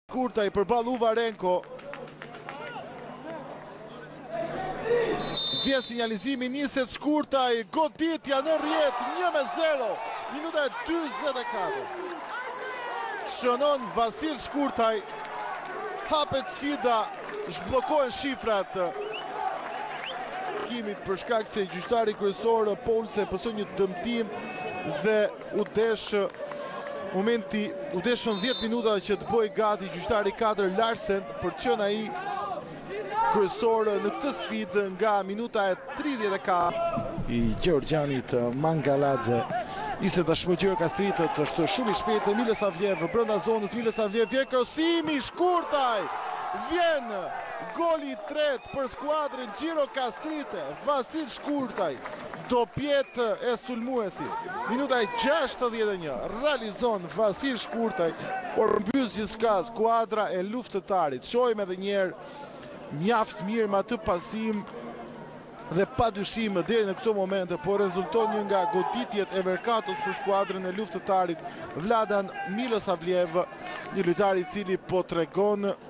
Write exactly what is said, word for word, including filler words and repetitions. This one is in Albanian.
Kurtaj për balë Uvarenko. Vjen sinjalizimi, niset Shkurtaj, goditja në rjet, një me zero, minuta e dyzet e katër. Shënon Vasil Shkurtaj, hapet sfida, zhblokojnë shifrat kimit për shkak se gjyqtari kryesor Polse pësoj një dëmtim dhe u desh momenti, u deshën dhjetë minuta që të bëj gati gjyqtari katër Larsen për të qenë ai kryesor në këtë sfidë nga minuta e tridhjetë e katër i Gjeorgjanit Mangaladze. Ise të shmëgjërë kastritët, është shumë i shpejtë Milosavljev, brenda zonës Milosavljev, vjen krosimi, Shkurtaj, vjen goli i tretë për skuadrën Gjiro Kastrite, Vasil Shkurtaj, do pjetë e sulmuesi. Minuta e gjashtëdhjetë e një, realizon Vasil Shkurtaj, por mbys gjithçka skuadra e luftëtarit. Shohim edhe njerë mjaft mirë me atë pasim dhe pa dyshim deri në këto momente, po rezulton një nga goditjet e Merkatos për skuadrën e luftëtarit Vladan Milosavljev, një lojtar i cili po tregon